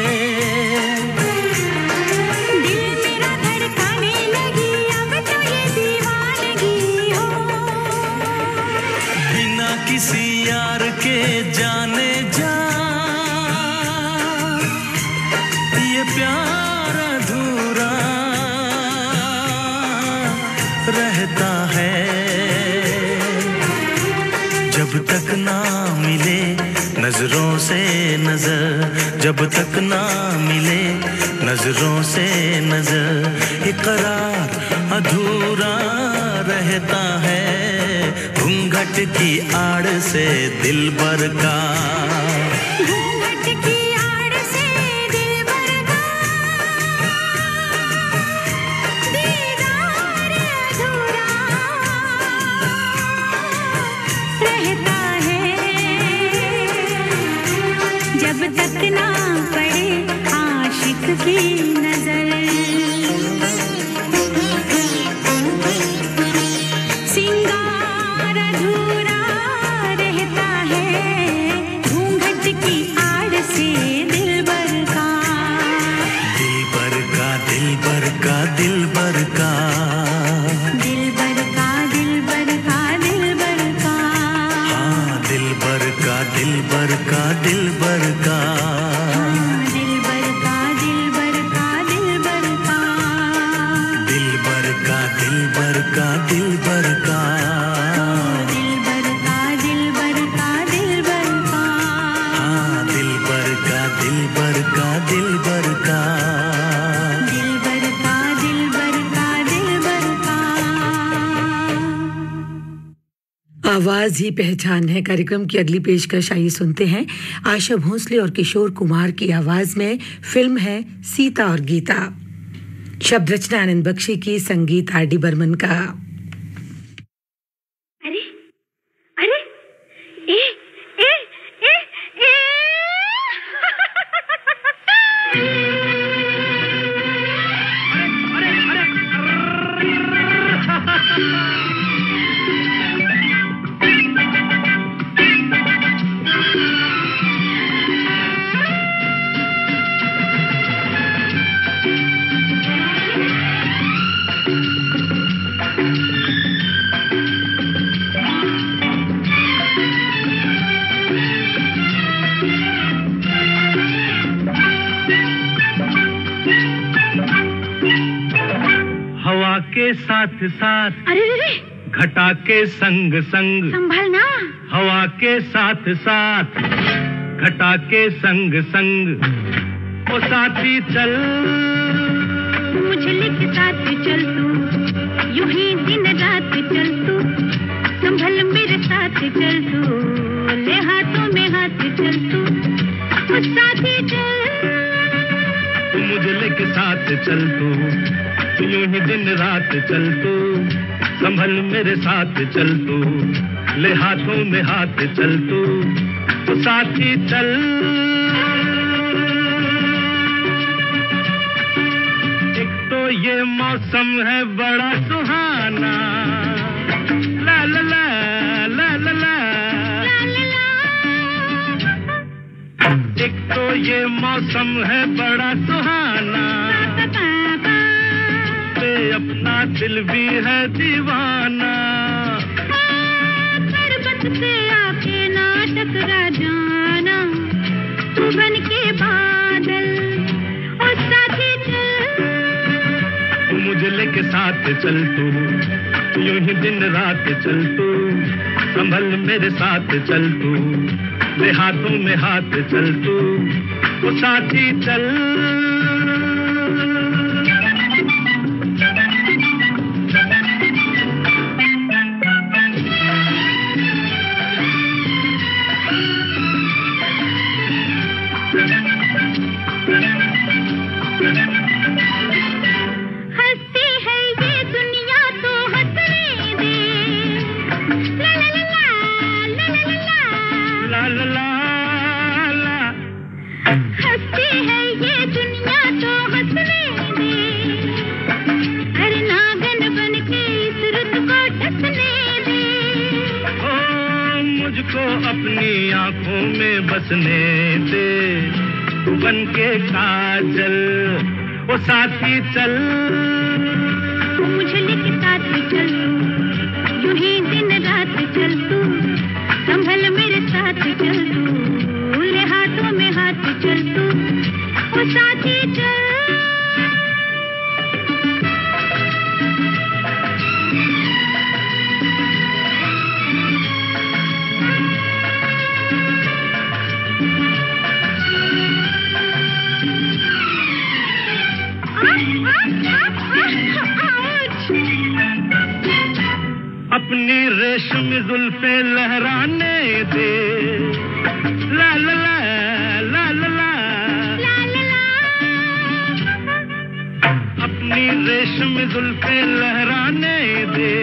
दिल मेरा धड़काने लगी अब तो ये दीवानगी हो। बिना किसी यार के जाने जा ये प्यार अधूरा रहता है। जब तक ना मिले नजरों से नजर, जब तक ना मिले नजरों से नजर, इकरार अधूरा रहता है। घूंघट की आड़ से दिलबर का, घूंघट की आड़ से दिलबर का दीदार अधूरा रहता है। जब तक ना पड़े आशिक की नजर, सिंगार अधूरा रहता है। घूंघट की आड़ से दिलबर का, दिलबर का दिलबर का दिलबर का, दिलबर का दिलबर का दिलबर का, हाँ दिलबर का दिलबर का दिलबर का, दिलबर का दिलबर का दिलबर का, दिलबर का दिलबर का दिलबर का, दिलबर का दिलबर का दिलबर का, हाँ दिलबर का दिलबर का दिलबर का, दिलबर का दिलबर का दिलबर का। आवाज ही पहचान है कार्यक्रम की अगली पेशकश आइए सुनते हैं आशा भोसले और किशोर कुमार की आवाज में। फिल्म है सीता और गीता, शब्द रचना आनंद बख्शी की, संगीत आर डी बर्मन का। अरे अरे ए ए ए ए हवा के साथ साथ, अरे रे घटा के संग संग, संभलना। हवा के साथ साथ, घटा के संग संग, ओ साथी चल, मुझे लेके साथ चल तू, यूं ही दिन रात चल तू, संभल मेरे साथ चल तू, ले हाथों में हाथ चल तू, ओ साथी चल, तू मुझे लेके साथ चल तू, यूं ही दिन रात चल तू, संभल मेरे साथ चल तू, ले हाथों में हाथ चल तू, तो साथी चल। एक तो ये मौसम है बड़ा सुहाना, ला ला ला ला ला ला, एक तो ये मौसम है बड़ा सुहाना, पे अपना दिल भी है दीवाना। पर्वत पे आके ना टकरा जाना, तू बन के बादल और साथी चल। मुझे लेके साथ चल तू, यूं ही दिन रात चल तू, संभल मेरे साथ चल तू, ले हाथों में हाथ चल तू, वो साथी चल। हंसती है ये दुनिया तो हंसने दे, ला ला ला ला ला ला ला ला ला ला। हंसती है ये दुनिया तो हंसने दे, हर नागन बन के इस रुत को डसने दे। ओ मुझको अपनी आंखों में बसने दे, तू बन के काजल, वो साथी चल। मुझे लेके साथ चल तू, यूं ही दिन रात चल तू, संभल मेरे साथ चल तू, ले हाथों में हाथ चल तू, वो साथी चल। अपनी रेशमी जुल्फे लहराने दे, ला ला ला ला ला ला, अपनी रेशमी जुल्फे लहराने दे,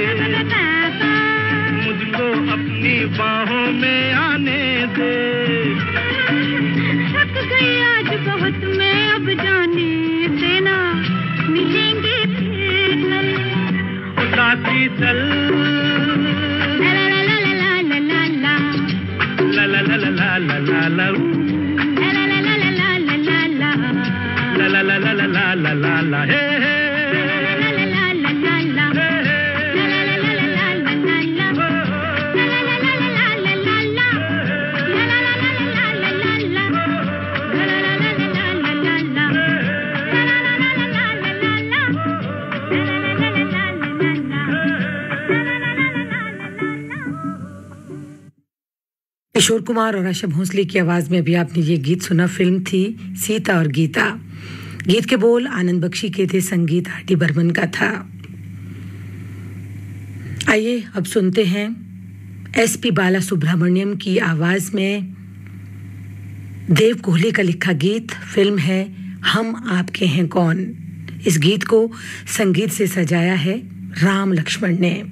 मुझको अपनी बाहों में आने दे। थक गई आज बहुत मैं अब जाने से ना मिलेंगे फिर कल, साथी चल। ला ला ला ला ला ला ला, ला ला ला ला ला ला ला ला, ला ला ला ला ला ला ला ला, ला ला ला ला ला ला ला ला, हे हे। किशोर कुमार और आशा भोसले की आवाज में अभी आपने ये गीत सुना। फिल्म थी सीता और गीता। गीत के बोल आनंद बख्शी के थे, संगीत आर डी बर्मन का था। आइए अब सुनते हैं एसपी बाला सुब्रमण्यम की आवाज में देव कोहली का लिखा गीत। फिल्म है हम आपके हैं कौन। इस गीत को संगीत से सजाया है राम लक्ष्मण ने।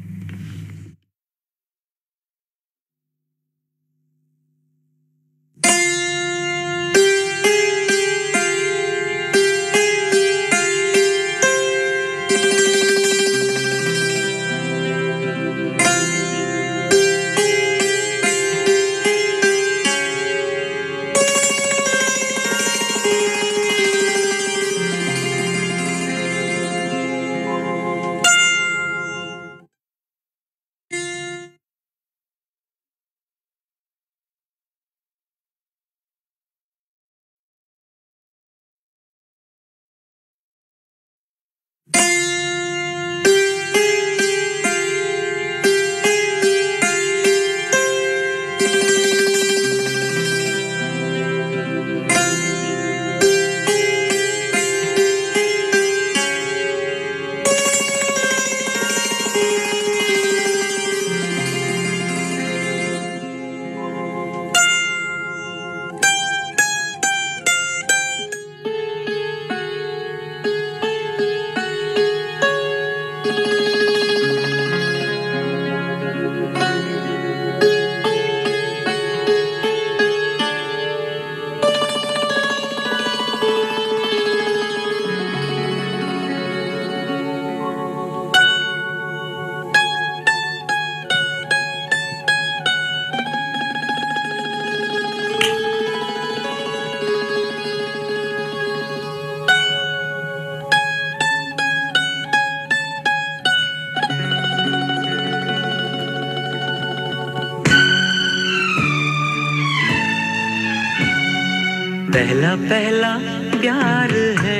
पहला पहला प्यार है,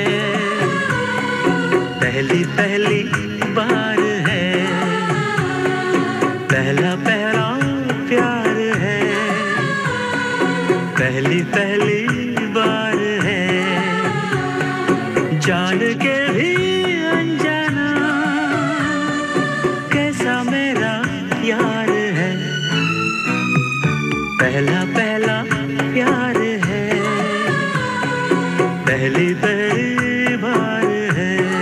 पहली पहली बार है, पहला पहला प्यार है, पहली पहली बार है, जान के भी अनजाना कैसा मेरा यार है, पहला पहला प्यार है, पहली पहली बार है।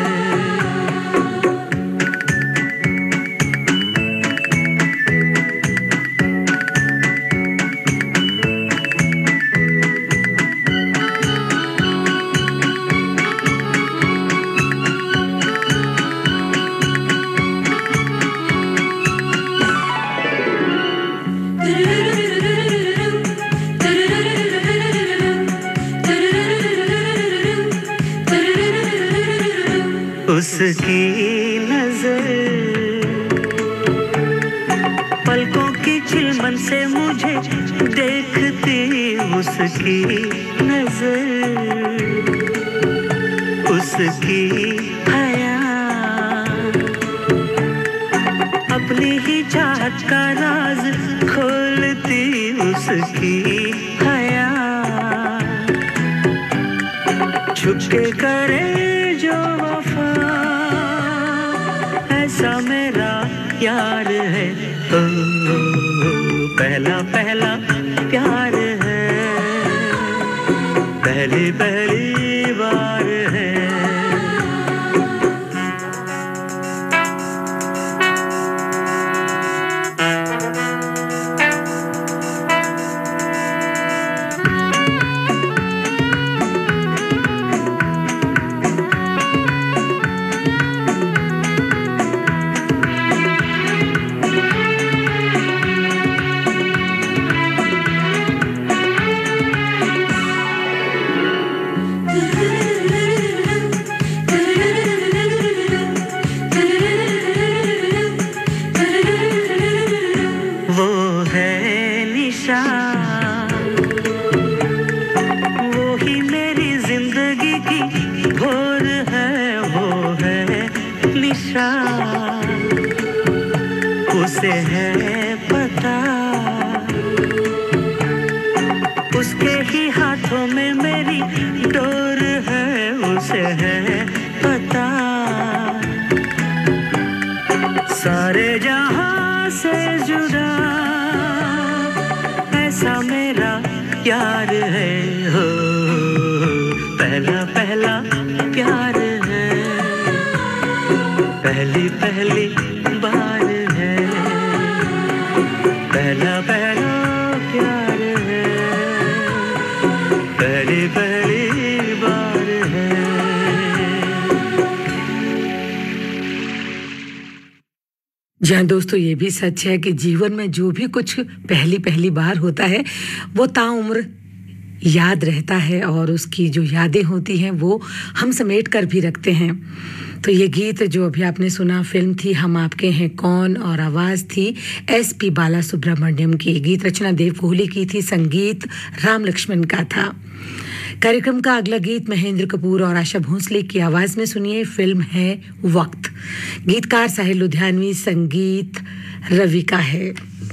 उसकी नजर पलकों की चिलमन से मुझे देखती, उसकी नजर उसकी हया अपनी ही चाहत का राज खोलती, उसकी हया छुप के करे जो वफा ऐसा मेरा यार है, ओ, पहला पहला प्यार है, पहली पहली बार है। उसे है पता उसके ही हाथों में मेरी डोर है, उसे है पता सारे जहां से जुदा ऐसा मेरा यार है, हो पहला पहला प्यार है, पहली पहली बार है, पहला पहला प्यार है, पहली पहली बार है। जी हाँ दोस्तों, ये भी सच है कि जीवन में जो भी कुछ पहली पहली बार होता है वो ताउम्र याद रहता है, और उसकी जो यादें होती हैं वो हम समेट कर भी रखते हैं। तो ये गीत जो अभी आपने सुना, फिल्म थी हम आपके हैं कौन, और आवाज़ थी SP बालासुब्रमण्यम की। गीत रचना देव कोहली की थी, संगीत राम लक्ष्मण का था। कार्यक्रम का अगला गीत महेंद्र कपूर और आशा भोसले की आवाज़ में सुनिए। फिल्म है वक्त, गीतकार साहिल लुधियानवी, संगीत रवि का है।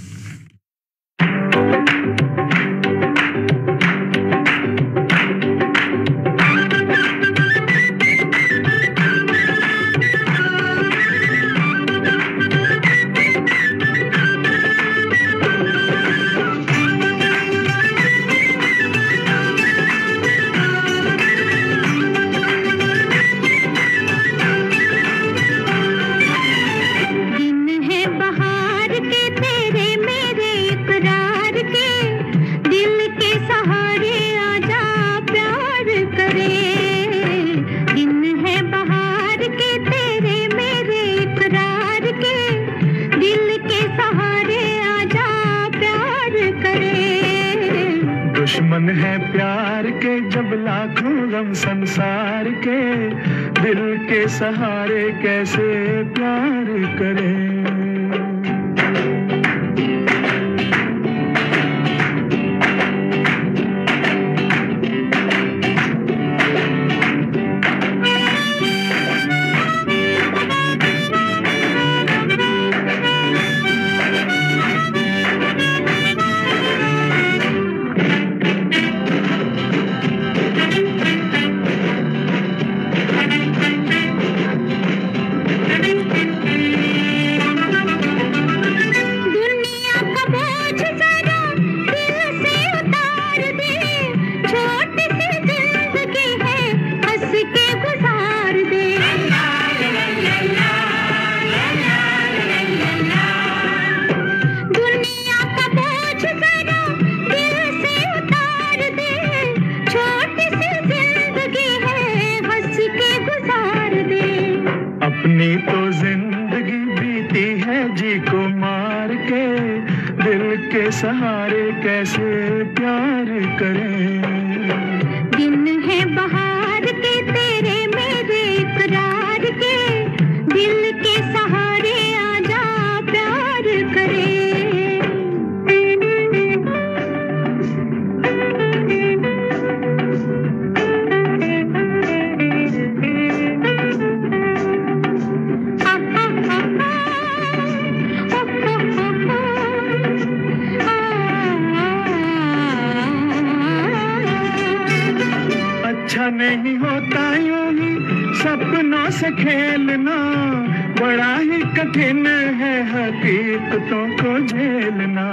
दुश्मन है प्यार के जब लाखों गम संसार के, दिल के सहारे कैसे प्यार करें। सहारे कैसे प्यार करें। दिन है बहार के तेरे मेरे इकरार के, दिल के सहारे आजा प्यार करे। अच्छा नहीं होता यूं ही सपनों से खेलना, बड़ा ही कठिन है हकीकतों को झेलना।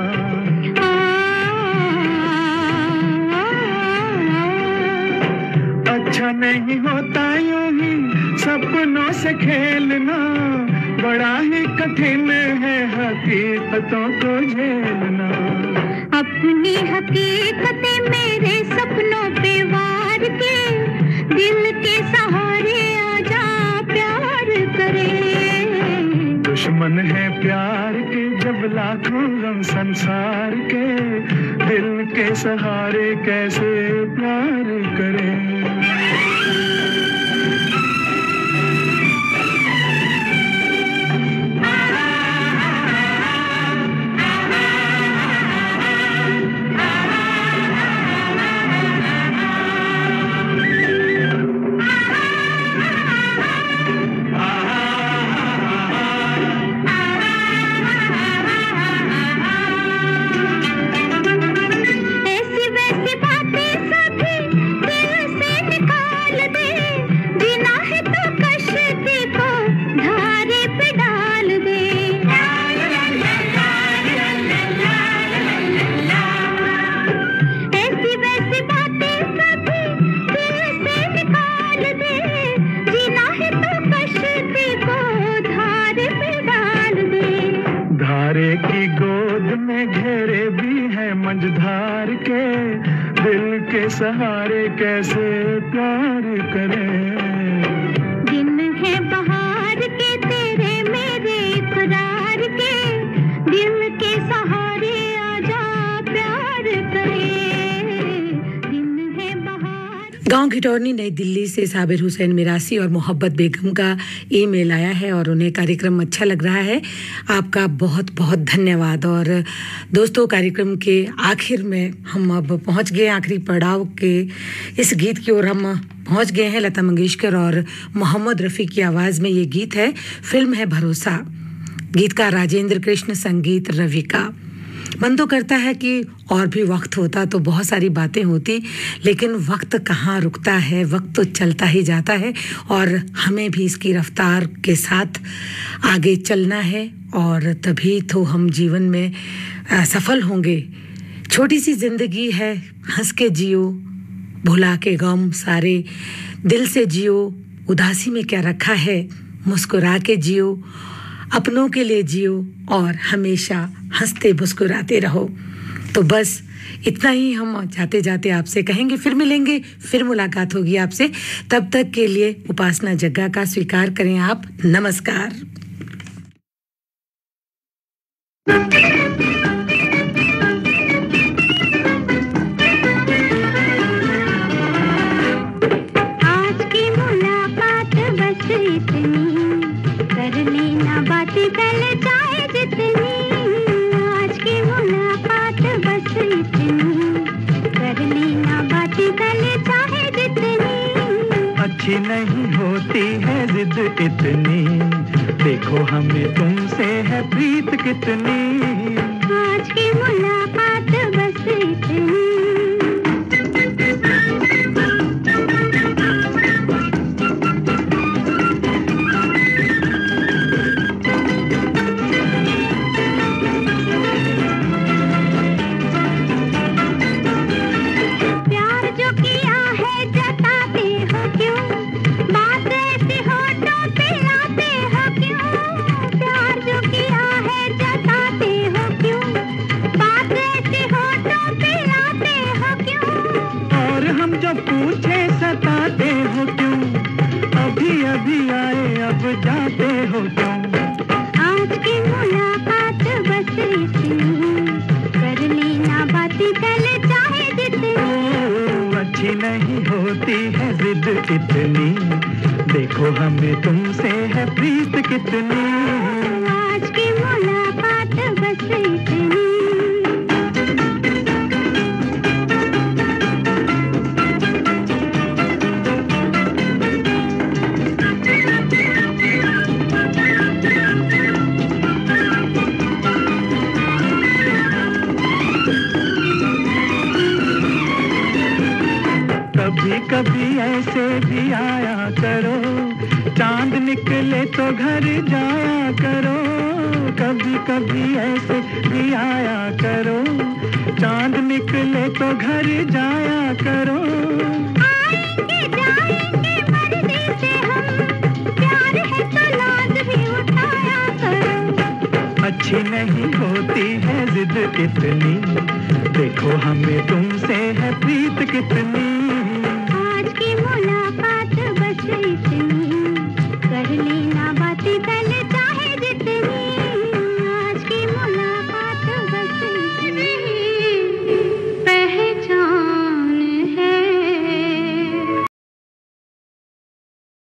अच्छा नहीं होता यूं ही सपनों से खेलना, बड़ा ही कठिन है हकीकतों को झेलना। अपनी हकीकतें मेरे सपनों पे वार के, दिल के सहारे आजा प्यार करे। दुश्मन है प्यार के जब लाखों गम संसार के, दिल के सहारे कैसे प्यार करें। की गोद में घेरे भी हैं मंझधार के, दिल के सहारे कैसे प्यार करें। दिन है बहार के तेरे मेरे इकरार के, दिल के सहारे आजा प्यार करे। दिन है बहार। गांव घिटौनी नई दिल्ली से साबिर हुसैन मिरासी और मोहब्बत बेगम का ईमेल आया है और उन्हें कार्यक्रम अच्छा लग रहा है। आपका बहुत बहुत धन्यवाद। और दोस्तों, कार्यक्रम के आखिर में हम अब पहुंच गए, आखिरी पड़ाव के इस गीत की ओर हम पहुंच गए हैं। लता मंगेशकर और मोहम्मद रफ़ी की आवाज़ में ये गीत है, फिल्म है भरोसा। गीतकार राजेंद्र कृष्ण, संगीत रवि का। मन तो करता है कि और भी वक्त होता तो बहुत सारी बातें होती, लेकिन वक्त कहाँ रुकता है, वक्त तो चलता ही जाता है और हमें भी इसकी रफ्तार के साथ आगे चलना है और तभी तो हम जीवन में सफल होंगे। छोटी सी जिंदगी है, हंस के जियो, भुला के गम सारे, दिल से जियो, उदासी में क्या रखा है, मुस्कुरा के जियो, अपनों के लिए जियो और हमेशा हंसते मुस्कुराते रहो। तो बस इतना ही हम जाते जाते आपसे कहेंगे, फिर मिलेंगे, फिर मुलाकात होगी आपसे। तब तक के लिए उपासना जग्गा का स्वीकार करें आप। नमस्कार। आज की मुलाकात बस इतनी, कर लेना बातें पहले चाहे जितनी। आज की मुलाकात बस इतनी, कर लेना बातें पहले चाहे जितनी। अच्छी नहीं होती है जिद इतनी, देखो हमें तुमसे है प्रीत कितनी। आज की मुलाकात बस इतनी। जाते हो तुम। आज की मुलाकात बस इतनी, कर अच्छी नहीं होती है जिद इतनी, देखो हमें तुमसे है प्रीत कितनी। आज की मुलाकात बस इतनी। कभी कभी ऐसे भी आया करो, चांद निकले तो घर जाया करो। कभी कभी ऐसे भी आया करो, चांद निकले तो घर जाया करो। आएंगे जाएंगे मर्जी से हम, प्यार है तो नाज भी उठाया करो। अच्छी नहीं होती है जिद इतनी, देखो हमें तुमसे है प्रीत कितनी।